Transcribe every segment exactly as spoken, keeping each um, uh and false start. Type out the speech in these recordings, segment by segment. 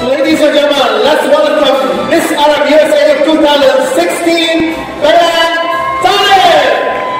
ladies and gentlemen, let's welcome Miss Arab U S A of twenty sixteen, Bayan Talib!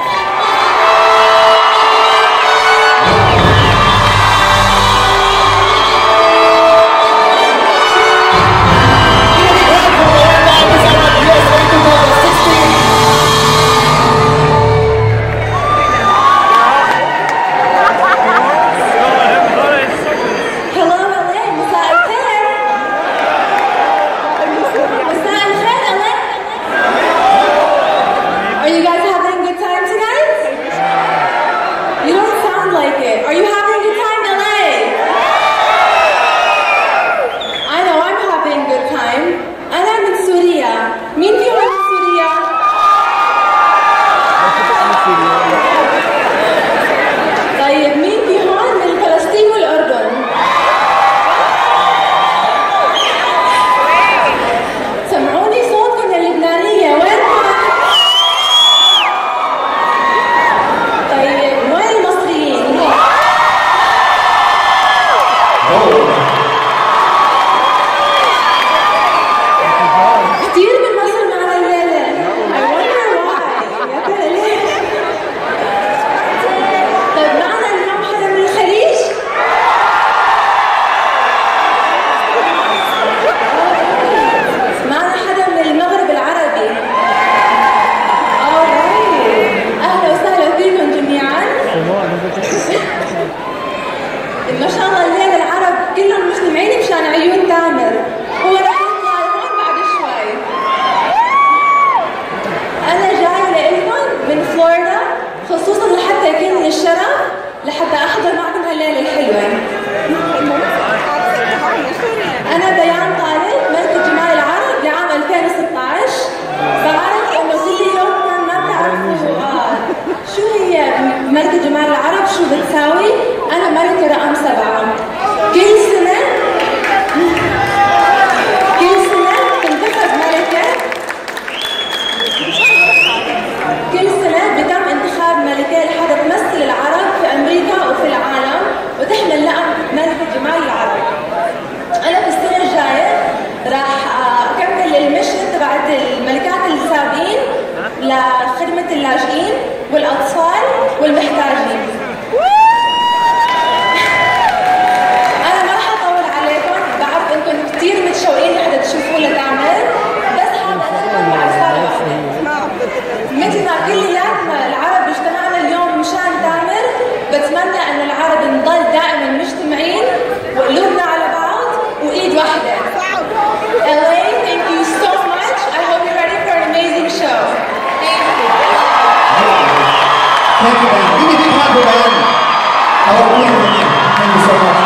ما شاء الله الليلة العرب كلهم مجتمعين مشان عيون تامر. هو رح يطلع هون بعد شوي. أنا جاي لكم من فلوريدا خصوصا لحتى يكون لي الشرف لحتى أحضر معكم هالليلة الحلوة. أنا بيان طالب ملكة جمال العرب لعام ألفين وستة عشر. بعرف إنه كل يوم كان ما بتعرفوا آه شو هي ملكة جمال العرب، شو بتساوي. أنا ملكة رقم سبعة. كل سنة كل سنة تنتخب ملكة كل سنة بتم انتخاب ملكة لحتى تمثل العرب في أمريكا وفي العالم وتحمل لقب ملكة جمال العرب. أنا في السنة الجاية راح أكمل المشن تبعت الملكات السابقين لخدمة اللاجئين والأطفال والمحتاجين. أنا ما راح أطول عليكم، بعرف إنكم كثير متشوقين لحتى تشوفوا لتعمل، بس حابة أسألكم على سؤال واحد. مثل ما كلياتنا العرب اجتمعنا اليوم مشان تعمل، بتمنى إنه العرب نضل دائما مجتمعين وقلوبنا على بعض وإيد واحدة. L A, thank you so much. I hope you're ready for an amazing show. Thank you. Thank you, man. Give me a big hand for Bayan. I love being with you. Thank you so much.